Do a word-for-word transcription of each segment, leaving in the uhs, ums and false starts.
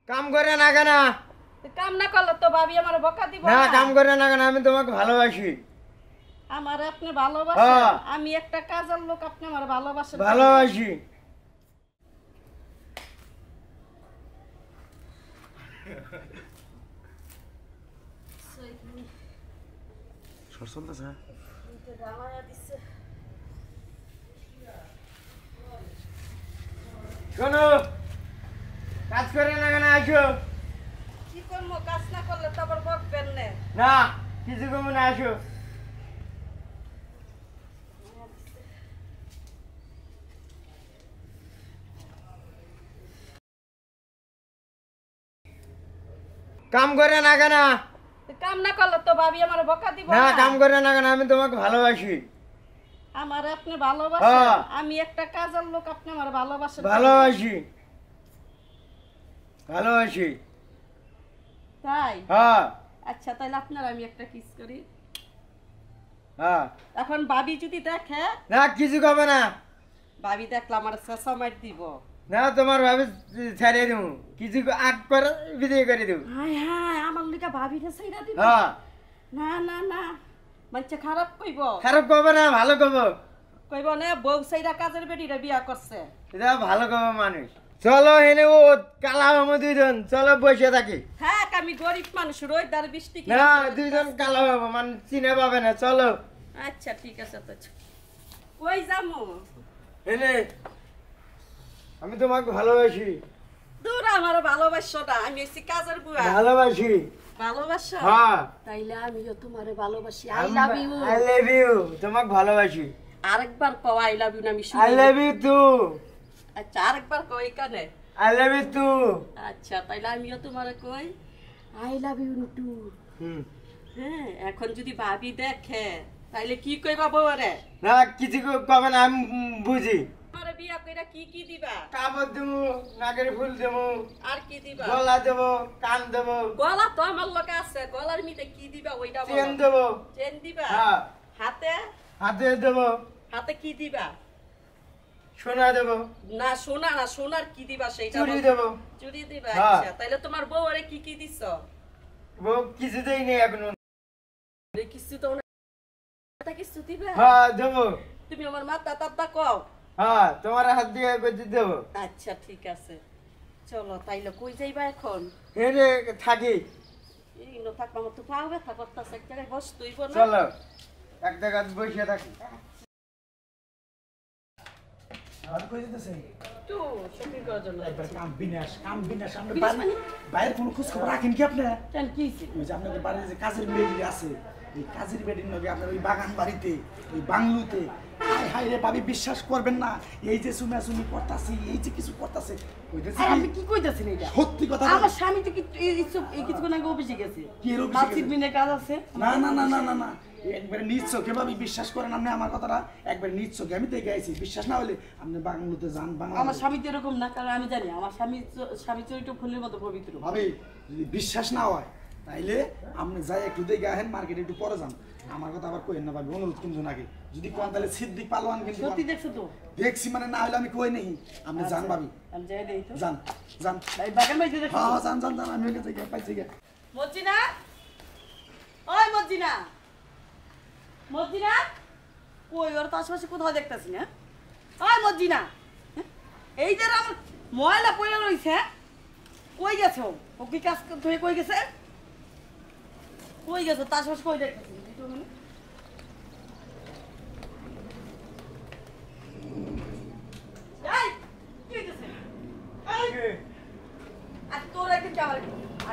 কাম করে না কেন? কাম না করলে তো ভাবি আমার বকা দিব না। কাম করে না কেন? আমি তোমাকে ভালোবাসি। আমার আপনি ভালোবাসেন, আমি একটা কাজের লোক, আপনি আমার ভালোবাসেন। ভালোবাসি। শোনো, কাজ করে না কেন? আসো। কি করবো? কাজ না করলে তো আবার বকবেন না। না, কিছু করবো না, আসো। কাম করে না কেন? কাম না করলে তো ভাবি আমার বকা দিব না। কাম করে না কেন? আমি তোমাকে ভালোবাসি। আমার আপনি ভালোবাসেন, আমি একটা কাজের লোক, আপনি আমার ভালোবাসেন। ভালোবাসি। ভালোবাসি। তাই? হ্যাঁ। আচ্ছা, তাহলে আপনার আমি একটা কিস করি। হ্যাঁ। এখন ভাবি যদি দেখে? না, কিছু করবে না। ভাবি দেখলে আমার চেঁচা মার দিব। না, তোমার ভাবি ছাড়িয়ে দেবো, কিছু আগ করে বিদায় করে দেবো। হায় হায়, আমার লিগা ভাবিটা ছাইরা দিব? হ্যাঁ। না না না, মানে খারাপ কইব? খারাপ করবো না, ভালো করবো। কইব না বউ ছাইরা কাজের বেটিরা বিয়া করছে। এটা ভালো করবো মানুষ। চলো হেনে ও কালা হবো দুইজন, চলো বসে থাকি। হ্যাঁ, আমি গরিব মানুষ, রোদ আর বৃষ্টি কি? না, দুইজন কালা হবো, মানে চিনে পাবে না। চলো। আচ্ছা ঠিক আছে। তো কই যামু? হেনে আমি তোমাকে ভালোবাসি। দূর, আমার ভালোবাসো না, আমি এসি কাজের বুয়া। ভালোবাসি। ভালোবাসো? হ্যাঁ। তাইলে আমিও তোমারে ভালোবাসি। I love you. I love you. তোমাকে ভালোবাসি। আরেকবার কও আই লাভ ইউ। আমি শুনি। I love you too. আচ্ছা, আরেকবার কও এখানে। I love you too. আচ্ছা, তাইলে আমিও তোমারে কই আই লাভ ইউ টু। হুম। হ্যাঁ, এখন যদি ভাবি দেখে তাইলে কি কইবা বউরে? না, কিছু কবে না, আমি বুঝি। তোমারে বিয়া কইরা কি কি দিবা? কাপড় দেবো, নাকের ফুল দেবো, আর কি দিবা? গলা দেবো, কান দেবো। গলা তো আমার লগে আছে, গলার মিতে কি দিবা ওইটা বলো। চেন দেবো। চেন দিবা? হ্যাঁ। হাতে? হাতে দেবো। হাতে কি দিবা? সোনা দেবো। না, সোনা না, সোনার কি দিবা সেইটা? চুড়ি দেবো। চুড়ি দিবা? হ্যাঁ। আচ্ছা, তাইলে তোমার বউরে কি কি দিছো? বউ কিছু দেই নেই এখনো। কিছু তো না, কিছু দিবা? হ্যাঁ, দেবো। তুমি আমার মাথা তাতা কও। হ্যাঁ, তোমার হাত দিয়ে বেঁচে দেবো। আচ্ছা ঠিক আছে, চলো। তাইলে কই যাইবা এখন? হেনে থাকি। এই নো থাকবা, আমার তো পাও ব্যথা করতেছে, এক জায়গায় বস তুইব না। চলো, এক জায়গায় বসে থাকি। আর কই যেতেছে? তো শপিং করার জন্য একবার যাচ্ছি। কাম বিনাশ, কাম বিনাশ। আমরা বিনাশ বাড়ি মানে? বাইরের কোনো খোঁজ খবর রাখেন কি আপনারা? কেন কি হইছে? ওই যে আপনাদের বাড়ির যে কাজের মেয়ে আছে, ওই কাজের বেডির লগে আপনার ওই বাগান বাড়িতে, ওই বাংলুতে, হায় হায় রে ভাবি, বিশ্বাস করবেন না, এই যে সুমাসুমি করতাছি, এই যে কিছু করতাছে, ওইটা আর আপনি কি কইতাছেন এটা? সত্যি কথা। আমার স্বামী তো কি এই এই কিছুক্ষণ আগে অফিসে গেছে। কি এর অফিসে মাসির গেছে? মিনে কাজ আছে। না না না না না না, একবারে নিচ্ছকে ভাবি, বিশ্বাস করেন আপনি আমার কথাটা, একবারে নিচ্ছকে আমি দেখে আইছি। বিশ্বাস না হলে আপনি বাংলোতে যান। বাংলা আমার স্বামী তো এরকম না, কারণ আমি জানি আমার স্বামী স্বামী চরিত্র ফুলের মতো পবিত্র। ভাবি, যদি বিশ্বাস না হয় তাইলে আপনি যাই একটু দেখে আহেন, মার্কেটে একটু পরে যান। আমার কথা আবার কইেন না ভাবি, অনুরোধ কিন্তু নাকি যদি কোন তাহলে সিদ্দিক পালোয়ান কিন্তু সত্যি দেখছো তো? দেখছি, মানে না হলে আমি কই নেই। আপনি যান ভাবি, আমি যাই দেই তো। যান যান। এই বাগান বাইতে দেখছো? হ্যাঁ যান যান যান, আমি ওই জায়গায় পাইছি গে। মজ্জিনা, ওই মজ্জিনা, মজ্জিনা কই? ওর তো আশেপাশে কোথাও দেখতাছি না। ওই মজ্জিনা, এই যে আমার ময়লা পড়ে রইছে, কই গেছো? ও কি কাজ ধরে কই গেছে? কই গেছো? তার আশেপাশে কই দেখতাছি? এই কি হইছে? এই আর তোর একদিন কি আমার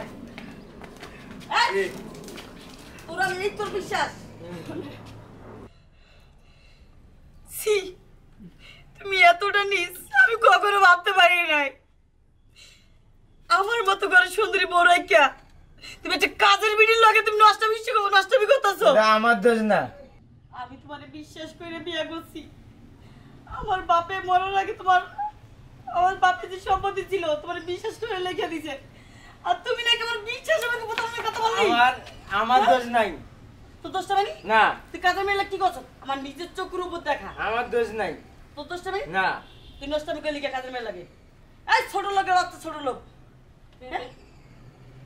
এই তোর আমি এই তোর বিশ্বাস? সি, তুমি এতটা নিস আমি কখনো ভাবতে পারি নাই। আমার মতো করে সুন্দরী বড় একটা তুমি একটা কাজের বিড়ির লাগে তুমি নষ্টামি নষ্টামি করতেছো। আমার দোষ না। আমি তোমারে বিশ্বাস করে বিয়ে করছি। আমার বাপে মরার আগে তোমার আমার বাপে যে সম্পত্তি ছিল তোমার বিশ্বাস করে লিখে দিয়েছে, আর তুমি নাকি আমার বিশ্বাস আমাকে প্রথমে কথা বললি। আমার আমার দোষ নাই। তো দোষটা মানে? না। তুই কাজের মেয়ে কি করছ? আমার নিজের চোখের উপর দেখা। আমার দোষ নাই। তো দোষটা মানে? না। তুই নষ্টামি করে লিখে কাজের মেয়ে লাগে। এই ছোট লোকের বাচ্চা, ছোট লোক।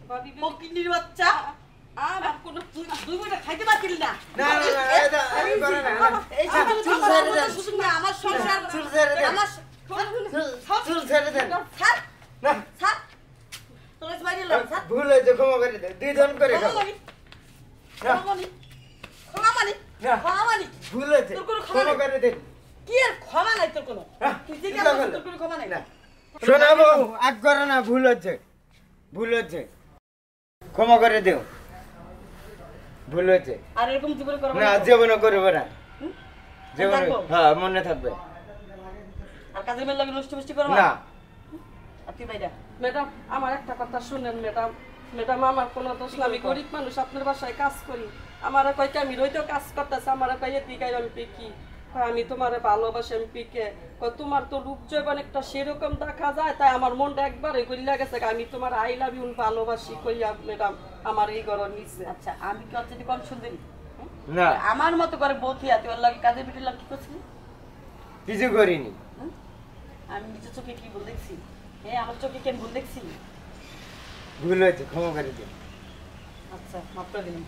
ভাবি ফকিন্নির বাচ্চা আমার কোনো তুই দুই মিনিট খাইতে পারছিস না না না না এটা আমি করে না এই শুধু চুল আমার ছেড়ে দেন। শুধু না আমার সংসার চুল ছেড়ে দেন। আমার চুল ছেড়ে দেন ছাড় না ছাড় তোর বাইরে লাগ ছাড় ভুল হয়েছে ক্ষমা করে দেন দুই জন করে খাবো ক্ষমামানি ক্ষমামানি ক্ষমামানি না। ক্ষমামানি ভুল হয়েছে তোর কোনো ক্ষমা ক্ষমা নেই। করে দেন কি আর ক্ষমা নাই তোর কোনো হ্যাঁ, তুই যে কি কাজ করলো? তোর কোনো ক্ষমা নাই না শোনা বউ আগ করো না ভুল হচ্ছে ভুল হচ্ছে ক্ষমা করে দিও ভুল হচ্ছে আর এরকম জীবনে করব না জীবনও করবো না হুম? জীবনে থাকবো? হ্যাঁ মনে থাকবে আর কাজের মেয়ে লাগে নষ্ট মিষ্টি করব না আর তুই বাইরা ম্যাডাম আমার একটা কথা শুনেন ম্যাডাম ম্যাডাম আমার কোনো দোষ না আমি গরিব মানুষ আপনার বাসায় কাজ করি আমার কয় কি আমি রইতেও কাজ করতেছে আমার কয় এদিকে আমি পিকি কয় আমি তোমার ভালোবাসি আমি পিকে কয় তোমার তো রূপ জৈবন একটা সেরকম দেখা যায় তাই আমার মনটা একবারে গলিয়া গেছে আমি তোমার আই লাভ ইউ ভালোবাসি কইয়া ম্যাডাম আমার এই ঘর নিচ্ছে আচ্ছা আমি কি হচ্ছে কম সুন্দরী হুম? না আমার মতো করে বউথি আতে ওর লাগে কাজের বিটির লাগে কি করছিলি কিছু করিনি হুম? আমি নিজের চোখে কি ভুল দেখছি হ্যাঁ আমার চোখে কেন ভুল দেখছি ভুল হয়েছে ক্ষমা করে দিও আচ্ছা মাফ করে দিলাম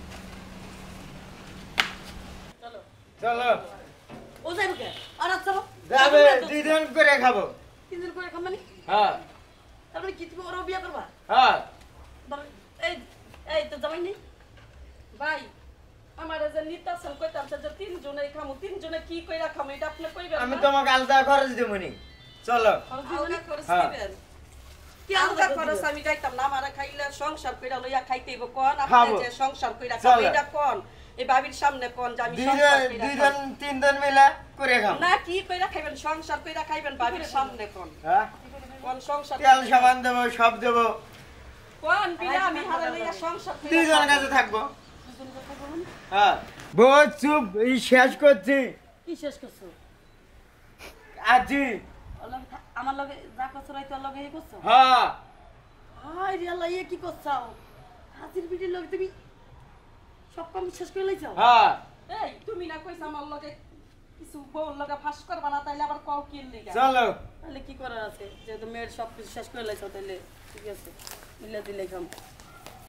চলো চলো ও যাইব কে আর আচ্ছা যাবে দুইজন করে খাবো তিনজন করে খাম মানে হ্যাঁ তারপরে কি তুমি ওরাও বিয়া করবা হ্যাঁ ধরো, এই এই তো জামাই নেই ভাই আমার যে নিতাছেন কইতাম যে তিনজনে খামু তিনজনে কি কইরা খামু এটা আপনি কইবেন আমি না? তোমাকে আলাদা খরচ দেবো নি চলো আলগা খরচ হ্যাঁ। দিবেন কি আলগা আলাদা খরচ আমি যাইতাম না আমার খাইলে সংসার কইরা লইয়া খাইতেইব কোন খাবো। আপনি যে সংসার কইরা চলো। খাবো এটা কোন এই বাবির সামনে কোন যে আমি সংসার দুইজন কইরা দুইজন খাবো। তিনজন মিলে করে খাবো না কি কইরা খাইবেন সংসার কইরা খাইবেন বাবির সামনে কোন হ্যাঁ কোন সংসার তেল সাবান দেবো সব দেবো কোন বিনা আমি হারা লইয়া সংসার কইরা দুইজনের খাবো। কাছে থাকবো হ্যাঁ বহুত চুপ এই শেষ করছি কি শেষ করছো আজি ওর লগে থা- আমার লগে যা করছো রাইতে ওর লগে এই করছো হ্যাঁ হাই রে আল্লাহ ইয়ে কি করছাও হাজির বিটির লগে তুমি সব কাম শেষ করে লাইছো হ্যাঁ এই তুমি না কইছ আমার লগে কিছু বউর লগে ফাঁস করবা না তাইলে আবার কও কি লিগা চলো তাহলে কি করার আছে যেহেতু মেয়ের সব কিছু শেষ করে লাইছো তাহলে ঠিক আছে মিলে দিলে খাম